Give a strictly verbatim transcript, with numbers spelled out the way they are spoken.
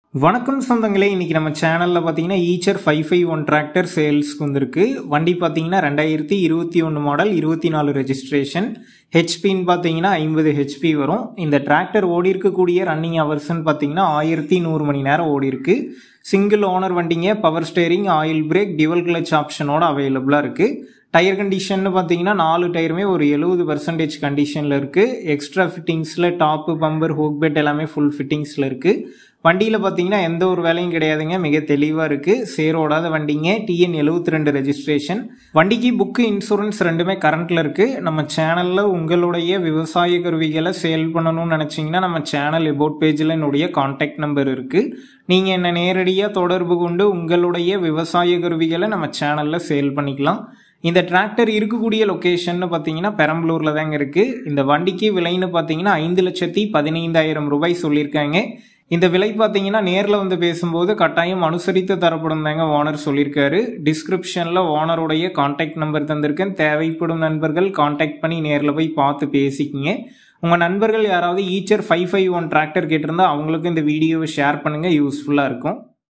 வணக்கம் சொந்தங்களே, இன்னைக்கு நம்ம சேனல்ல பாத்தீங்கன்னா Eicher five five one tractor சேல்ஸ்க்கு வந்திருக்கு. வண்டி பாத்தீங்கன்னா ரெண்டாயிரத்தி இருபத்தி ஒன்று மாடல், இருபத்தி நாலு ரெஜிஸ்ட்ரேஷன். ஹெச்பின்னு பாத்தீங்கன்னா ஐம்பது ஹெச்பி வரும். இந்த டிராக்டர் ஓடி இருக்கக்கூடிய ரன்னிங் ஹவர்ஸ்ன்னு பாத்தீங்கன்னா ஆயிரத்தி நூறு மணி நேரம் ஓடி இருக்கு. சிங்கிள் ஓனர் வண்டிங்க, power steering, oil brake, dual clutch ஆப்ஷனோட அவைலபிளா இருக்கு. டயர் கண்டிஷன் பார்த்தீங்கன்னா நாலு டயருமே ஒரு எழுபது பர்சன்டேஜ் கண்டிஷனில் இருக்குது. எக்ஸ்ட்ரா ஃபிட்டிங்ஸில் டாப்பு, பம்பர், ஹூக் பெட் எல்லாமே ஃபுல் ஃபிட்டிங்ஸில் இருக்குது. வண்டியில் பார்த்தீங்கன்னா எந்த ஒரு வேலையும் கிடையாதுங்க, மிக தெளிவாக இருக்குது. சேரோடாத வண்டிங்க, டிஎன் எழுபத்தி ரெண்டு ரெஜிஸ்ட்ரேஷன். வண்டிக்கு புக்கு, இன்சூரன்ஸ் ரெண்டுமே கரண்ட்டில் இருக்குது. நம்ம சேனலில் உங்களுடைய விவசாய கருவிகளை சேல் பண்ணணும்னு நினச்சிங்கன்னா நம்ம சேனல் எபோட் பேஜில் என்னுடைய கான்டாக்ட் நம்பர் இருக்குது. நீங்கள் என்னை நேரடியாக தொடர்பு கொண்டு உங்களுடைய விவசாய கருவிகளை நம்ம சேனலில் சேல் பண்ணிக்கலாம். இந்த டிராக்டர் இருக்கக்கூடிய லொக்கேஷன் பார்த்தீங்கன்னா பெரம்பலூரில் தாங்க இருக்குது. இந்த வண்டிக்கு விலைன்னு பார்த்தீங்கன்னா ஐந்து லட்சத்தி பதினைந்தாயிரம் ரூபாய் சொல்லியிருக்காங்க. இந்த விலை பார்த்தீங்கன்னா நேரில் வந்து பேசும்போது கட்டாயம் அனுசரித்து தரப்படும் தாங்க ஓனர் சொல்லியிருக்காரு. டிஸ்கிரிப்ஷனில் ஓனருடைய கான்டாக்ட் நம்பர் தந்திருக்கேன். தேவைப்படும் நண்பர்கள் கான்டாக்ட் பண்ணி நேரில் போய் பார்த்து பேசிக்கிங்க. உங்கள் நண்பர்கள் யாராவது Eicher five five one tractor கேட்டிருந்தா அவங்களுக்கு இந்த வீடியோவை ஷேர் பண்ணுங்கள், யூஸ்ஃபுல்லாக இருக்கும்.